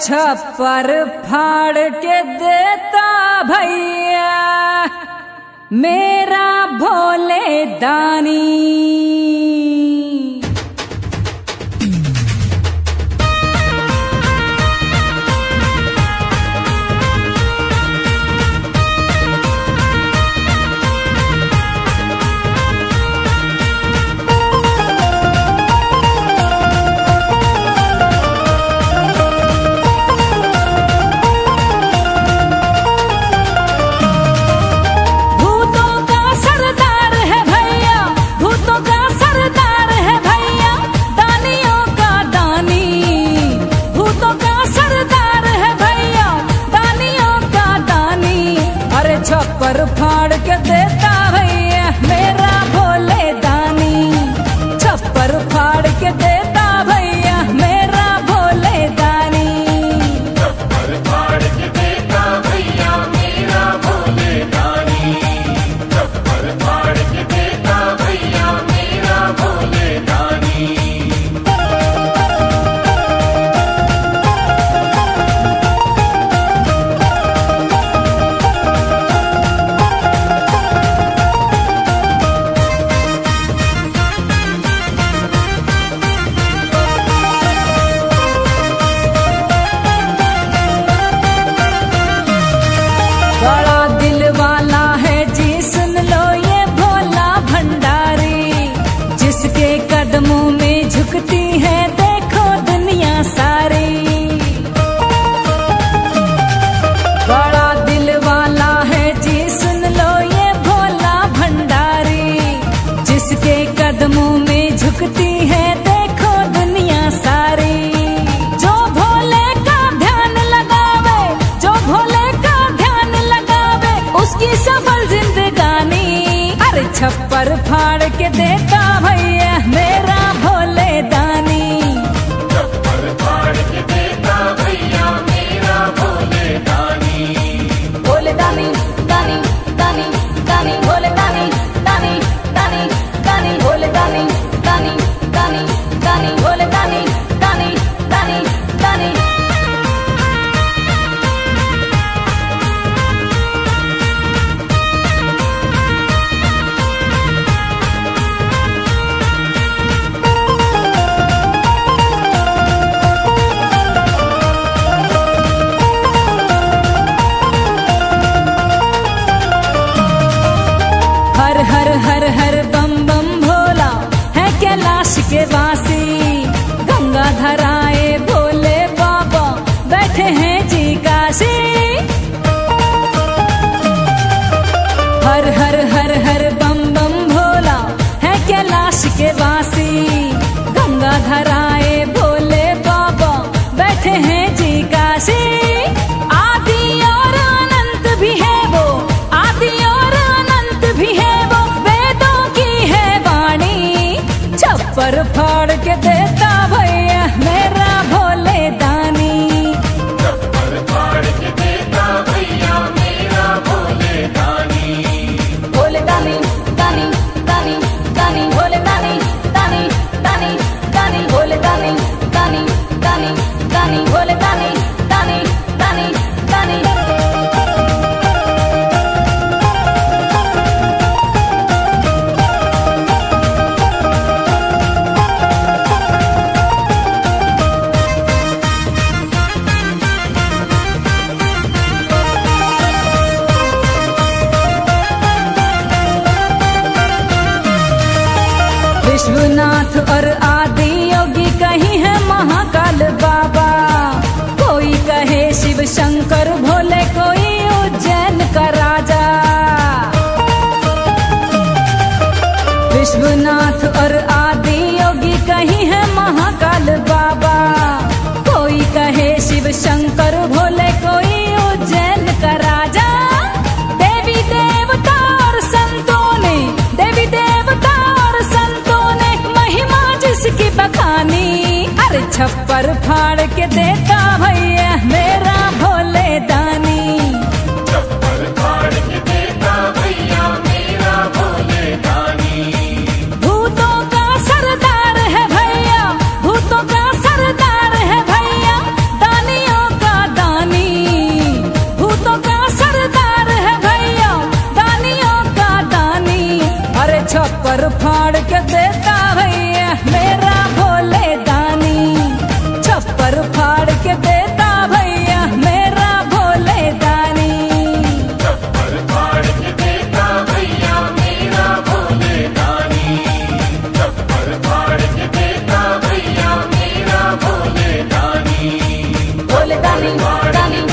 छप्पर फाड़ के देता भैया मेरा भोले दानी। छप्पर फाड़ के देता भैया मेरा भोले दानी। छप्पर फाड़ के देता भैया मेरा भोले दानी। छप्पर फाड़ के देता भैया मेरा भोले दानी। छप्पर फाड़ के देता भैया मेरा भोले दानी। बड़ा दिल वाला है जी सुन लो ये भोला भंडारी। जिसके कदमों में झुकती है देखो दुनिया सारी। बड़ा दिल वाला है जी सुन लो ये भोला भंडारी। जिसके कदमों में झुकती है देखो दुनिया सारी। जो भोले का ध्यान लगावे, जो भोले का ध्यान लगावे उसकी सफल जिंदगानी। अरे छप्पर फाड़ के देता भैया मेरा भोले दानी। छप्पर फाड़ के देता भैया मेरा भोले दानी। भोले दानी दानी दानी दानी भोले दानी दानी दानी दानी भोले दानी दानी दानी दानी भोले दानी दानी दानी दानी। हर हर हर हर बम बम भोला है कैलाश के वासी। गंगा धराए भोले बाबा बैठे हैं जी काशी। हर हर हर हर बम बम भोला है कैलाश के वासी। गंगा धराए भोले बाबा बैठे हैं जी काशी। आदि और अनंत भी है वो, आदि और अनंत भी है वो, वेदों की है वाणी। छप्पर फाड़ के देता भैया मेरा भोले दानी। छप्पर फाड़ के देता भैया मेरा भोले दानी। भोले दानी दानी दानी दानी भोले दानी दानी दानी दानी भोले दानी दानी दानी दानी भोले दानी दानी दानी दानी। विश्वनाथ और आदि योगी कहीं है महाकाल बाबा। कोई कहे शिव शंकर भोले, कोई उज्जैन का राजा। विश्वनाथ और आदि योगी कहीं है महाकाल बाबा। कोई कहे शिव शंकर भोले, कोई उज्जैन का राजा। देवी देवता और संतों ने, देवी देवता और संतों ने महिमा जिसकी बखानी। अरे छप्पर फाड़ के देता भैया मेरा भोले दानी। छप्पर फाड़ के देता भैया मेरा भोले दानी। भूतों का सरदार है भैया, भूतों का सरदार है भैया। दानियों छप्पर फाड़ के देता भैया मेरा भोले दानी, छप्पर फाड़ के देता भैया मेरा भोले दानी। छप्पर फाड़ के देता भैया मेरा भोले दानी, छप्पर फाड़ के देता भैया मेरा भोले दानी। भोले दानी दानी